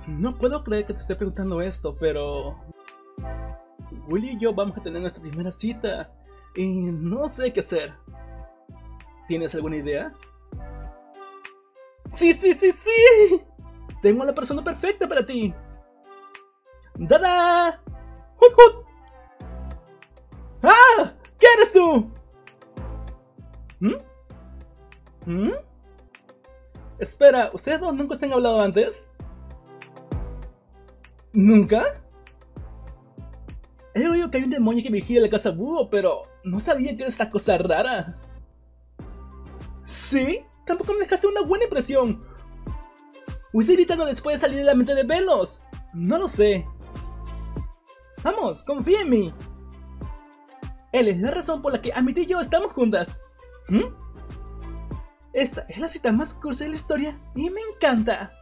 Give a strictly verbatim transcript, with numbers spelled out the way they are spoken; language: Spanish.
No puedo creer que te esté preguntando esto, pero... Willy y yo vamos a tener nuestra primera cita y no sé qué hacer. ¿Tienes alguna idea? ¡Sí, sí, sí, sí! Tengo a la persona perfecta para ti. ¡Dada! ¡Hut, hut! ¡Ah! ¿Qué eres tú? ¿Mm? ¿Mm? Espera, ¿ustedes dos nunca se han hablado antes? ¿Nunca? He oído que hay un demonio que vigila la casa búho, pero no sabía que era esta cosa rara. ¿Sí? Tampoco me dejaste una buena impresión. Hubiese gritando después de salir de la mente de Velos. No lo sé. Vamos, confía en mí. Él es la razón por la que Amity y yo estamos juntas. ¿Mm? Esta es la cita más cursi de la historia y me encanta.